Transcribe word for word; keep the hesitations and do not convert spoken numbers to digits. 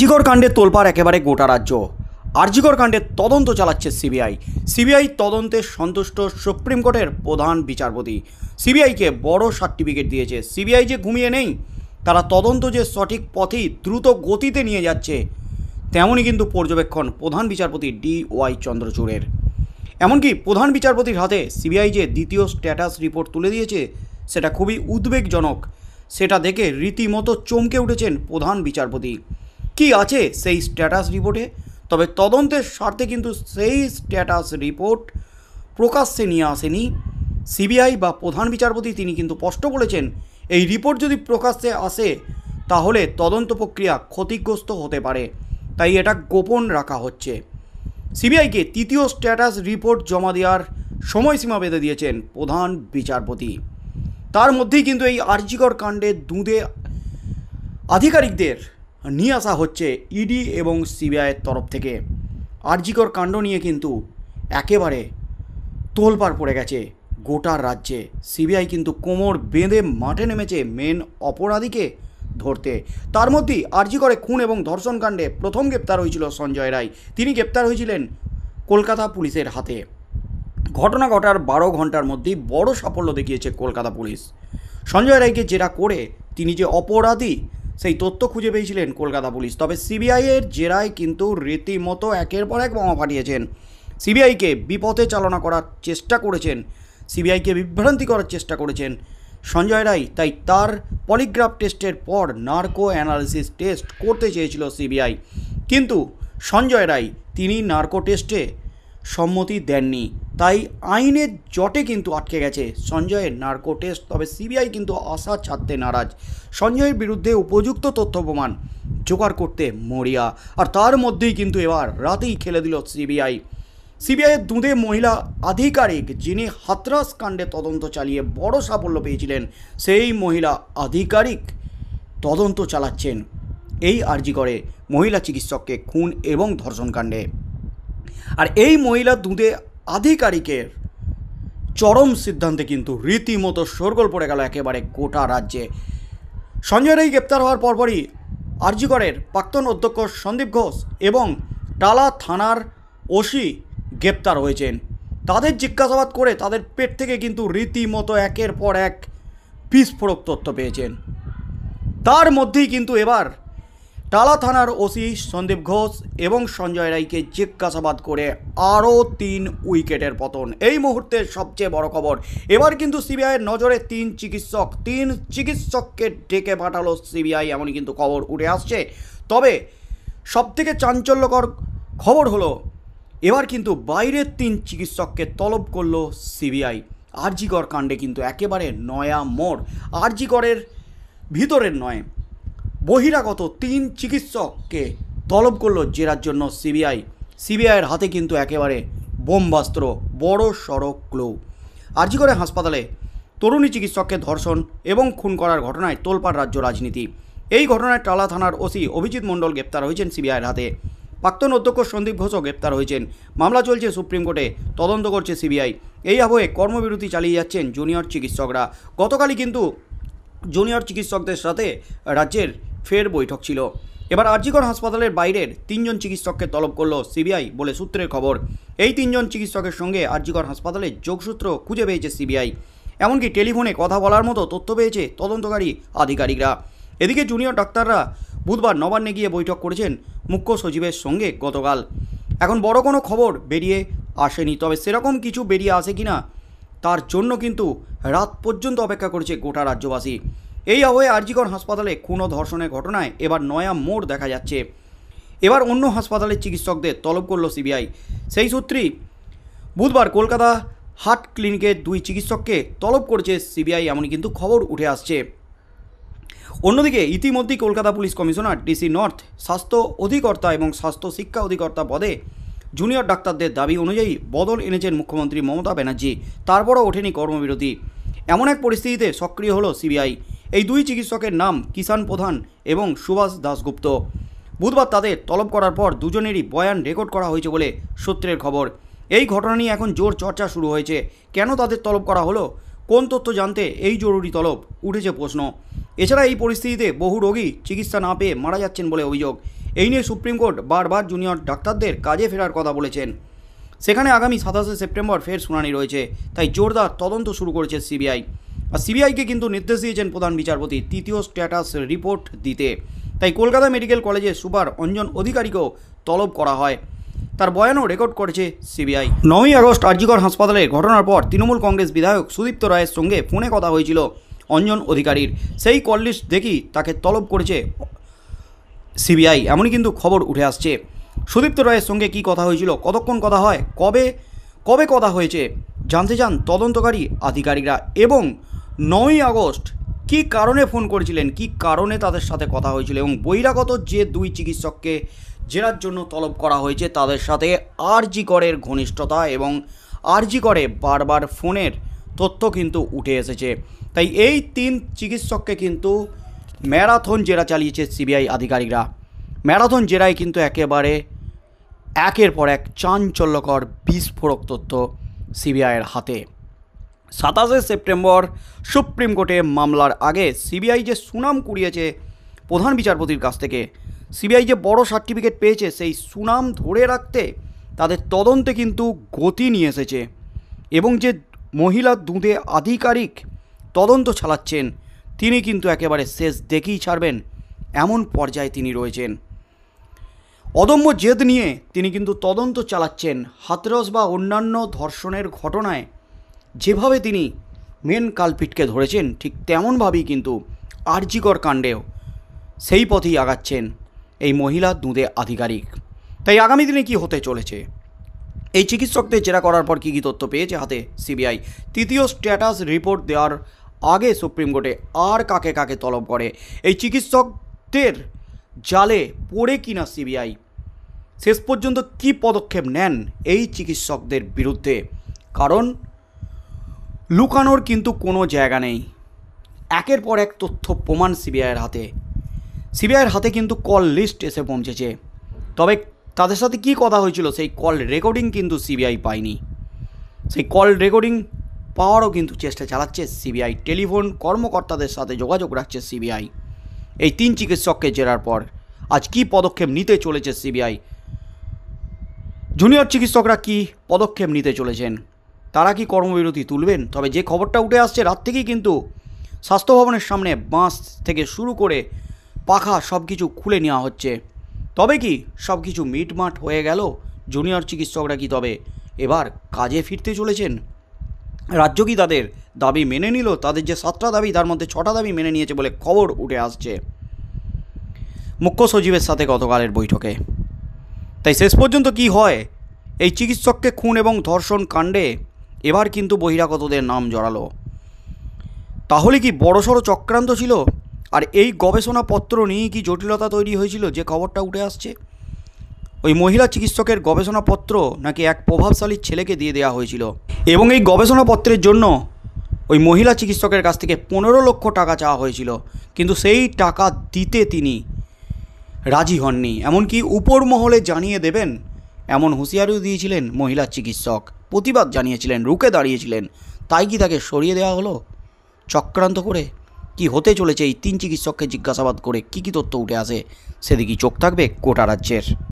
আরজিকর কাণ্ডে তোলপাড় একেবারে গোটা রাজ্য। আরজিকর কাণ্ডের তদন্ত চালাচ্ছে সিবিআই। সিবিআই তদন্তে সন্তুষ্ট সুপ্রিম কোর্টের প্রধান বিচারপতি। সিবিআইকে বড় সার্টিফিকেট দিয়েছে। সিবিআই যে ঘুমিয়ে নেই, তারা তদন্ত যে সঠিক পথে দ্রুত গতিতে নিয়ে যাচ্ছে তেমনই কিন্তু পর্যবেক্ষণ প্রধান বিচারপতি ডি ওয়াই চন্দ্রচূড়ের। এমনকি প্রধান বিচারপতির হাতে সিবিআই যে দ্বিতীয় স্ট্যাটাস রিপোর্ট তুলে দিয়েছে সেটা খুবই উদ্বেগজনক। সেটা দেখে রীতিমতো চমকে উঠেছেন প্রধান বিচারপতি। কি আছে সেই স্ট্যাটাস রিপোর্টে? তবে তদন্তের স্বার্থে কিন্তু সেই স্ট্যাটাস রিপোর্ট প্রকাশ্যে নিয়ে আসেনি সিবিআই বা প্রধান বিচারপতি। তিনি কিন্তু স্পষ্ট বলেছেন, এই রিপোর্ট যদি প্রকাশ্যে আসে তাহলে তদন্ত প্রক্রিয়া ক্ষতিগ্রস্ত হতে পারে, তাই এটা গোপন রাখা হচ্ছে। সিবিআইকে তৃতীয় স্ট্যাটাস রিপোর্ট জমা দেওয়ার সময়সীমা বেঁধে দিয়েছেন প্রধান বিচারপতি। তার মধ্যেই কিন্তু এই আরজিকর কাণ্ডের দুঁদে আধিকারিকদের নিয়ে আসা হচ্ছে ইডি এবং সিবিআইয়ের তরফ থেকে। আরজিকর কাণ্ড নিয়ে কিন্তু একেবারে তোলপাড় পড়ে গেছে গোটা রাজ্যে। সিবিআই কিন্তু কোমর বেঁধে মাঠে নেমেছে মেন অপরাধীকে ধরতে। তার মধ্যেই আরজিকরে খুন এবং ধর্ষণ কাণ্ডে প্রথম গ্রেপ্তার হয়েছিল সঞ্জয় রায়। তিনি গ্রেপ্তার হয়েছিলেন কলকাতা পুলিশের হাতে। ঘটনা ঘটার বারো ঘন্টার মধ্যেই বড় সাফল্য দেখিয়েছে কলকাতা পুলিশ। সঞ্জয় রায়কে জেরা করে তিনি যে অপরাধী সেই তথ্য খুঁজে পেয়েছিলেন কলকাতা পুলিশ। তবে সিবিআইয়ের জেরায় কিন্তু রীতিমতো একের পর এক বোমা ফাটিয়েছেন। সিবিআইকে বিপথে চালনা করার চেষ্টা করেছেন, সিবিআইকে বিভ্রান্তি করার চেষ্টা করেছেন সঞ্জয় রায়। তাই তার পলিগ্রাফ টেস্টের পর নার্কো অ্যানালিসিস টেস্ট করতে চেয়েছিল সিবিআই, কিন্তু সঞ্জয় রায় তিনি নার্কো টেস্টে সম্মতি দেননি। তাই আইনের জটে কিন্তু আটকে গেছে সঞ্জয়ের নার্কো টেস্ট। তবে সিবিআই কিন্তু আশা ছাড়তে নারাজ। সঞ্জয়ের বিরুদ্ধে উপযুক্ত তথ্য প্রমাণ জোগাড় করতে মরিয়া। আর তার মধ্যেই কিন্তু এবার রাতেই খেলে দিল সিবিআই। সিবিআইয়ের দুঁদে মহিলা আধিকারিক যিনি হাতরাস কাণ্ডে তদন্ত চালিয়ে বড় সাফল্য পেয়েছিলেন, সেই মহিলা আধিকারিক তদন্ত চালাচ্ছেন এই আরজিকরে মহিলা চিকিৎসককে খুন এবং ধর্ষণ কাণ্ডে। আর এই মহিলা দুঁদে আধিকারিকের চরম সিদ্ধান্তে কিন্তু রীতিমতো শোরগোল পড়ে গেল একেবারে গোটা রাজ্যে। সঞ্জয় রায় গ্রেপ্তার হওয়ার পরপরই আরজিকরের প্রাক্তন অধ্যক্ষ সন্দীপ ঘোষ এবং টালা থানার ওসি গ্রেপ্তার হয়েছেন। তাদের জিজ্ঞাসাবাদ করে তাদের পেট থেকে কিন্তু রীতিমতো একের পর এক বিস্ফোরক তথ্য পেয়েছেন। তার মধ্যেই কিন্তু এবার টালা থানার ওসি সন্দীপ ঘোষ এবং সঞ্জয় রায়কে জিজ্ঞাসাবাদ করে আরও তিন উইকেটের পতন। এই মুহূর্তের সবচেয়ে বড় খবর, এবার কিন্তু সিবিআইয়ের নজরে তিন চিকিৎসক তিন চিকিৎসককে ডেকে পাঠালো সিবিআই, এমনই কিন্তু খবর উঠে আসছে। তবে সবথেকে চাঞ্চল্যকর খবর হলো এবার কিন্তু বাইরের তিন চিকিৎসককে তলব করলো সিবিআই। আরজিকর কাণ্ডে কিন্তু একেবারে নয়া মোড়। আরজিকরের ভিতরের নয়, বহিরাগত তিন চিকিৎসককে তলব করলো জেরার জন্য সিবিআই। সিবিআইয়ের হাতে কিন্তু একেবারে বোমবাস্ত্র, বড় সড়ো ক্লু। আরজিকরে হাসপাতালে তরুণী চিকিৎসককে ধর্ষণ এবং খুন করার ঘটনায় তোলপাড় রাজ্য রাজনীতি। এই ঘটনায় টালা থানার ওসি অভিজিৎ মণ্ডল গ্রেপ্তার হয়েছেন সিবিআইয়ের হাতে। প্রাক্তন অধ্যক্ষ সন্দীপ ঘোষও গ্রেপ্তার হয়েছেন। মামলা চলছে সুপ্রিম কোর্টে, তদন্ত করছে সিবিআই। এই আবহে কর্মবিরতি চালিয়ে যাচ্ছেন জুনিয়র চিকিৎসকরা। গতকালই কিন্তু জুনিয়র চিকিৎসকদের সাথে রাজ্যের ফের বৈঠক ছিল। এবার আরজিকর হাসপাতালের বাইরের তিনজন চিকিৎসককে তলব করলো সিবিআই বলে সূত্রের খবর। এই তিনজন চিকিৎসকের সঙ্গে আরজিকর হাসপাতালে যোগসূত্র খুঁজে পেয়েছে সিবিআই। এমনকি টেলিফোনে কথা বলার মতো তথ্য পেয়েছে তদন্তকারী আধিকারিকরা। এদিকে জুনিয়র ডাক্তাররা বুধবার নবান্নে গিয়ে বৈঠক করেছেন মুখ্য সচিবের সঙ্গে গতকাল। এখন বড় কোনো খবর বেরিয়ে আসেনি, তবে সেরকম কিছু বেরিয়ে আসে কিনা তার জন্য কিন্তু রাত পর্যন্ত অপেক্ষা করছে গোটা রাজ্যবাসী। এই আবহে আরজিকর হাসপাতালে খুন ও ধর্ষণের ঘটনায় এবার নয়া মোড় দেখা যাচ্ছে। এবার অন্য হাসপাতালের চিকিৎসকদের তলব করল সিবিআই। সেই সূত্রেই বুধবার কলকাতা হার্ট ক্লিনিকের দুই চিকিৎসককে তলব করেছে সিবিআই, এমনই কিন্তু খবর উঠে আসছে। অন্যদিকে ইতিমধ্যেই Kolkata police commissioner DC north স্বাস্থ্য অধিকর্তা এবং স্বাস্থ্য শিক্ষা অধিকর্তা পদে জুনিয়র ডাক্তারদের দাবি অনুযায়ী বদল এনেছেন মুখ্যমন্ত্রী মমতা ব্যানার্জি। তারপরও ওঠেনি কর্মবিরতি। এমন এক পরিস্থিতিতে সক্রিয় হলো সিবিআই। এই দুই চিকিৎসকের নাম কিষাণ প্রধান এবং সুভাষ দাশগুপ্ত। বুধবার তাদের তলব করার পর দুজনেরই বয়ান রেকর্ড করা হয়েছে বলে সূত্রের খবর। এই ঘটনা নিয়ে এখন জোর চর্চা শুরু হয়েছে। কেন তাদের তলব করা হলো, কোন তথ্য জানতে এই জরুরি তলব, উঠেছে প্রশ্ন। এছাড়া এই পরিস্থিতিতে বহু রোগী চিকিৎসা না পেয়ে মারা যাচ্ছেন বলে অভিযোগ। এই নিয়ে সুপ্রিম কোর্ট বারবার জুনিয়র ডাক্তারদের কাজে ফেরার কথা বলেছেন। সেখানে আগামী সাতাশে সেপ্টেম্বর ফের শুনানি রয়েছে, তাই জোরদার তদন্ত শুরু করেছে সিবিআই। আর সিবিআইকে কিন্তু নির্দেশ দিয়েছেন প্রধান বিচারপতি তৃতীয় স্ট্যাটাস রিপোর্ট দিতে। তাই কলকাতা মেডিকেল কলেজের সুপার অঞ্জন অধিকারীকেও তলব করা হয়। তার বয়ানও রেকর্ড করেছে সিবিআই। নয়ই আগস্ট আরজিকর হাসপাতালে ঘটনার পর তৃণমূল কংগ্রেস বিধায়ক সুদীপ্ত রায়ের সঙ্গে ফোনে কথা হয়েছিল অঞ্জন অধিকারীর। সেই কল লিস্ট দেখি তাকে তলব করেছে সিবিআই, এমনই কিন্তু খবর উঠে আসছে। সুদীপ্ত রায়ের সঙ্গে কি কথা হয়েছিল, কতক্ষণ কথা হয়, কবে কবে কথা হয়েছে জানতে চান তদন্তকারী আধিকারিকরা। এবং নয়ই আগস্ট কি কারণে ফোন করেছিলেন, কি কারণে তাদের সাথে কথা হয়েছিল, এবং বহিরাগত যে দুই চিকিৎসককে জেরার জন্য তলব করা হয়েছে তাদের সাথে আরজি করের ঘনিষ্ঠতা এবং আরজি করে বারবার ফোনের তথ্য কিন্তু উঠে এসেছে। তাই এই তিন চিকিৎসককে কিন্তু ম্যারাথন জেরা চালিয়েছে সিবিআই আধিকারিকরা। ম্যারাথন জেরায় কিন্তু একেবারে একের পর এক চাঞ্চল্যকর বিস্ফোরক তথ্য সিবিআইয়ের হাতে। সাতাশে সেপ্টেম্বর সুপ্রিম কোর্টে মামলার আগে সিবিআই যে সুনাম কুড়িয়েছে প্রধান বিচারপতির কাছ থেকে, সিবিআই যে বড় সার্টিফিকেট পেয়েছে, সেই সুনাম ধরে রাখতে তাদের তদন্তে কিন্তু গতি নিয়ে এসেছে। এবং যে মহিলা দুধে আধিকারিক তদন্ত চালাচ্ছেন তিনি কিন্তু একেবারে শেষ দেখেই ছাড়বেন এমন পর্যায়ে তিনি রয়েছেন। অদম্য জেদ নিয়ে তিনি কিন্তু তদন্ত চালাচ্ছেন। হাতরস বা অন্যান্য ধর্ষণের ঘটনায় যেভাবে তিনি মেন কালপিটকে ধরেছেন, ঠিক তেমনভাবেই কিন্তু আরজিকর কাণ্ডেও সেই পথেই আগাচ্ছেন এই মহিলা দুধে আধিকারিক। তাই আগামী দিনে কি হতে চলেছে, এই চিকিৎসকদের জেরা করার পর কী কী তথ্য পেয়েছে হাতে সিবিআই, তৃতীয় স্ট্যাটাস রিপোর্ট দেওয়ার আগে সুপ্রিম কোর্টে আর কাকে কাকে তলব করে, এই চিকিৎসকদের জালে পড়ে কিনা সিবিআই, শেষ পর্যন্ত কি পদক্ষেপ নেন এই চিকিৎসকদের বিরুদ্ধে। কারণ লুকানোর কিন্তু কোনো জায়গা নেই, একের পর এক তথ্য প্রমাণ সিবিআইয়ের হাতে। সিবিআইয়ের হাতে কিন্তু কল লিস্ট এসে পৌঁছেছে, তবে তাদের সাথে কি কথা হয়েছিল সেই কল রেকর্ডিং কিন্তু সিবিআই পায়নি। সেই কল রেকর্ডিং পাওয়ারও কিন্তু চেষ্টা চালাচ্ছে সিবিআই। টেলিফোন কর্মকর্তাদের সাথে যোগাযোগ রাখছে সিবিআই। এই তিন চিকিৎসককে জেরার পর আজ কি পদক্ষেপ নিতে চলেছে সিবিআই, জুনিয়র চিকিৎসকরা কি পদক্ষেপ নিতে চলেছেন, তারা কি কর্মবিরতি তুলবেন। তবে যে খবরটা উঠে আসছে, রাত থেকেই কিন্তু স্বাস্থ্য ভবনের সামনে বাঁশ থেকে শুরু করে পাখা সব কিছু খুলে নেওয়া হচ্ছে। তবে কি সব কিছু মিটমাট হয়ে গেল, জুনিয়র চিকিৎসকরা কি তবে এবার কাজে ফিরতে চলেছেন, রাজ্য কি তাদের দাবি মেনে নিল, তাদের যে সাতটা দাবি তার মধ্যে ছটা দাবি মেনে নিয়েছে বলে খবর উঠে আসছে মুখ্য সচিবের সাথে গতকালের বৈঠকে। তাই শেষ পর্যন্ত কি হয়, এই চিকিৎসককে খুন এবং ধর্ষণ কাণ্ডে এবার কিন্তু বহিরাগতদের নাম জড়ালো। তাহলে কি বড়সড় চক্রান্ত ছিল, আর এই গবেষণাপত্র নিয়েই কি জটিলতা তৈরি হয়েছিল যে খবরটা উঠে আসছে। ওই মহিলা চিকিৎসকের গবেষণাপত্র নাকি এক প্রভাবশালী ছেলেকে দিয়ে দেওয়া হয়েছিল, এবং এই গবেষণাপত্রের জন্য ওই মহিলা চিকিৎসকের কাছ থেকে পনেরো লক্ষ টাকা চাওয়া হয়েছিল, কিন্তু সেই টাকা দিতে তিনি রাজি হননি। এমনকি উপর মহলে জানিয়ে দেবেন এমন হুঁশিয়ারিও দিয়েছিলেন মহিলা চিকিৎসক, প্রতিবাদ জানিয়েছিলেন, রুখে দাঁড়িয়েছিলেন। তাই কি তাকে সরিয়ে দেওয়া হলো চক্রান্ত করে। কি হতে চলেছে এই তিন চিকিৎসককে জিজ্ঞাসাবাদ করে কী কী তথ্য উঠে আসে, সেদিকেই চোখ থাকবে গোটা রাজ্যের।